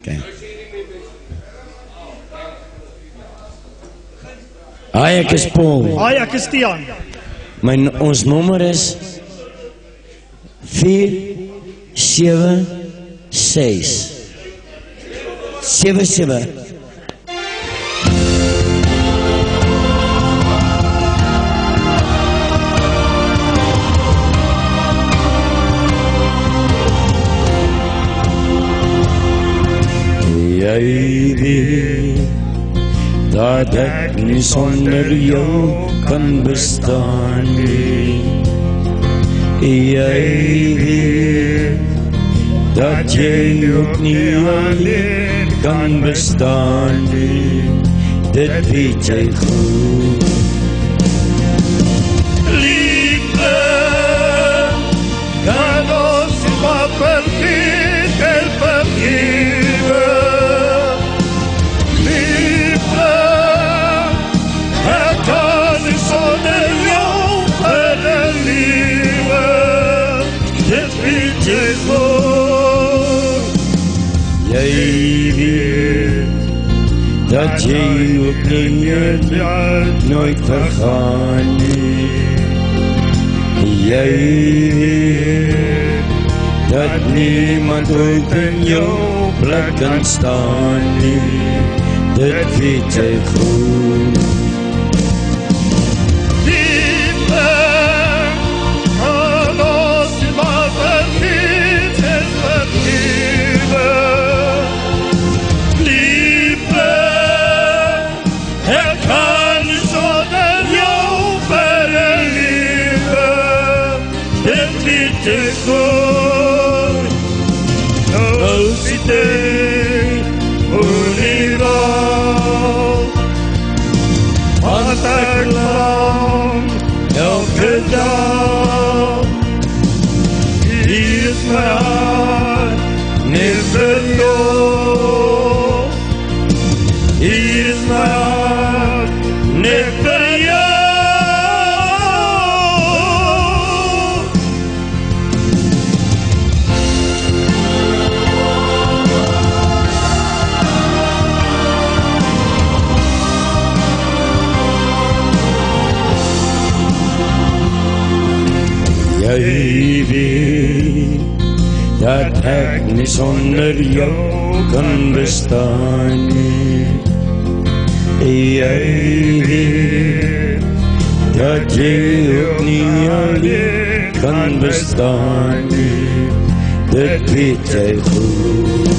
Okay. Hi, ek is Paul. Hi, ek is Tian. Ons nommer is 47677. Jy weet dat ek nie sonder jou kan bestaan nie. Jy weet dat jy ook nie alleen kan bestaan nie. Dit weet jy goed. Liefde kan ons maar vergeet en vergewe. Liefde, ek kan nie sonder jou verlewe. Dit weet jy goed. Jy weet dat jy ook nie meer nooit vergaan nie. Jy weet dat niemand ooit in jou plek kan staan nie. Dit weet jy goed. Liefde kan ons maar vergeet en vergewe. Liefde, ek kan nie sonder jou verlewe. Dit weet jy goed. Nou sit ek oor die wal, want ek lang elke dag. Hier is my hart, net vir jou. Hier is my hart, net vir jou. Jy weet dat ek nie sonder jou kan bestaan nie. Jy weet dat jy ook nie alleen kan bestaan nie. Dit weet jy goed.